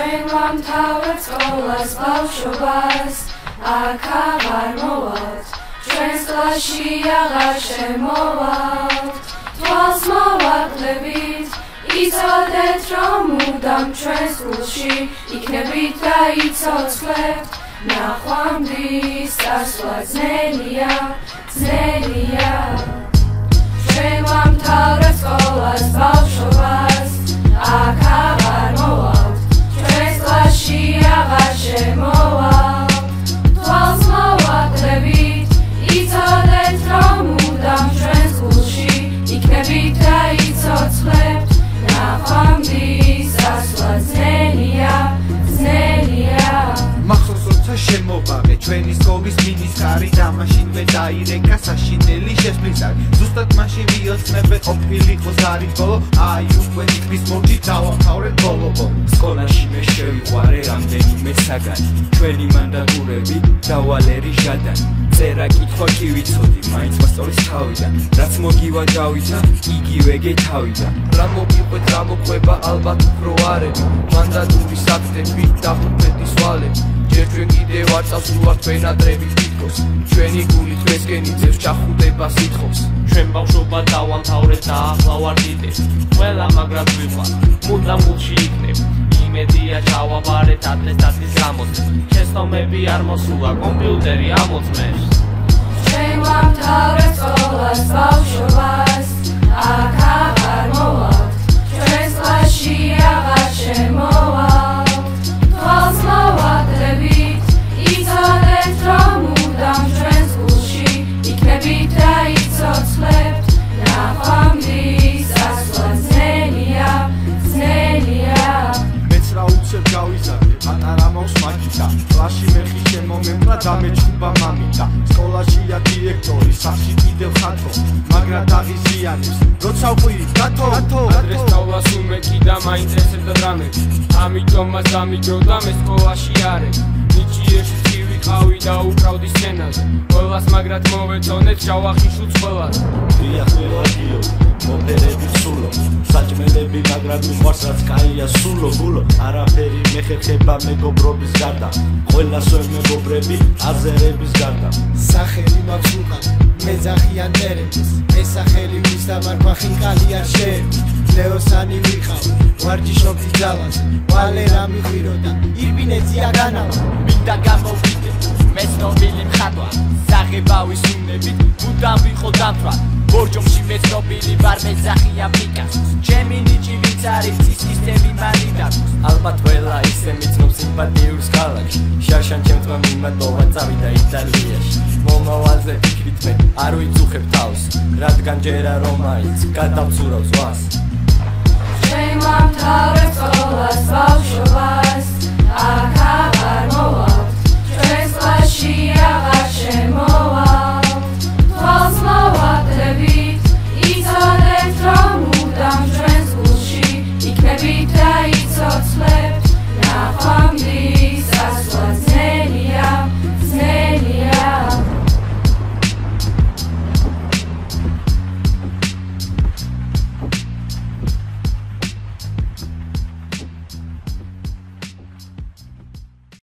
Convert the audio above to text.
ჩვენ ვამთავრებთ სკოლას ბავშვობას, აქ აღარ მოვალთ, ჩვენს კლასში აღარ შემოვალთ. თვალს მოვაკლებით, იცოდეთ რომ მუდამ ჩვენს გულში იქნებით და იცოცხლებთ. ნახვამდის წასვლა ძნელია, ძნელია. ჩვენ ვამთავრებთ სკოლას ბავშვობას, აქ აღარ მოვალთ, ჩვენს კლასში აღარ შემოვალთ. თვალს მოვაკლებით, იცოდეთ რომ მუდამ ჩვენს გულში იქნებით და იცოცხლებთ. ნახვამდის წასვლა ძნელია, ძნელია. მახსოვს როცა შემოვაღე ჩვენი სკოლის მინისკარი და მაშინვე დაირეკა საშინელი შესვლისაკ. ზუსტად მაშინ ვიოცნებე ყოფილიყო ზარის ბოლო, აი უკვე თითქმის მორჩით დავამთავრეთ ბოლო. სკოლაში მე შევიყვარე რამდენიმე საგანი, ჩვენი მანდატურები და ვალერი ჟადანი. წერა კითხვა კი ვიცოდი, მაინც მასწავლის თავიდან, რაც მოგივაჯავითა, იგივე გეთავიდა. რა მოგიყვეთ, რა მოყვება, ალბათ უფრო არები, მანდატურის აქტები და ხუფეთის ვალები. ჯერ ჩვენ კიდევ არ წავსულვართ ფენადრების თითქოს, ჩვენი გული დღესკენ იწევს ჩახუტება სიტყვებს. ჩვენ ბავშვობა დავამთავრეთ და ახლა ვარ დიდები, ყველა მაგრად ვიყვარ, მუდამ გულში იქნებ. იმედია ჩავაბარეთ ატესტატის გამოძე, შეცდომები არ მოსულა, კომპიუტერი ამოწმეს. ჩვენ ვამთავრებთ სკოლას ბავშვობას, აქ აღარ მოვალთ, ჩვენს კლასში აღარ შემოვალთ. თვალს მოვაკლებით, იცოდეთ რომ მუდამ ჩვენს გულში იქნებით და იცოცხლებთ. ნახვამდის წასვლა ძნელია, ძნელია. მეც რა უცებ გავიზარდე, პატარა მაქვს მაგიტა, კლასში მეხი შემომემკრა და მეჩუბა მამიტა. სკოლაშია დირექტორი, სახში კიდევ ხათო, მაგრამ დაღიზიანებს, როცა ვყვირი გათო. ადრე სწავლას უმეკი და მაინტერესებდა დრამები, ამიტომაც დამიჯობდა მე სკოლაში არები. ნიჭიერში ვიყავი და უკრავდი სცენაზე, ყველას მაგრად მოვეწონეთ შავახიშუც ყველას. დიახ ველაგიო, მოპერები სულო, საჭმელები მაგრამ მიყვარს რაც კაია სულო გულო. არაფერი მეხერხება მეგობრობის გარდა, ყველა სვენ მეგობრები აზერების გარდა. სახელი მაქვს უკან, მეძახიან ტერების, ეს სახელი ვის და მარქვა ხინკალი არ შეერთ. ლეოსანი ვიყავ, ვარჯიშობდი ძალას, ვალე რა მიღვირო და ირბინეცია განავა. მინდა გამოვიდე, მე ცნობილი მხატვარ, საღებავის უნებით, მუდამ ვიყო დამთვრად. ბორჯომში მე ცნობილი ვარ, მეძახია პიკასოს, ჩემი ნიჭი ვინც არის სისტემი მანიდაკოს. ალბათ ყველა ისე მიცნობს სიმპათიურს ქალაქში, შარშან ჩემთმა მიმატოვა წავიდა იტალიაში. მომავალზე ფიქრით მე არ ვიწუხებ თავს, რადგან ჯერა რომ მაინც გადავცურავ ზღვას. ჩვენ ვამთავრებთ სკოლას ბავშვობას, აქ აღარ მოვალთ, ჩვენს კლასში აღარ შემოვალთ.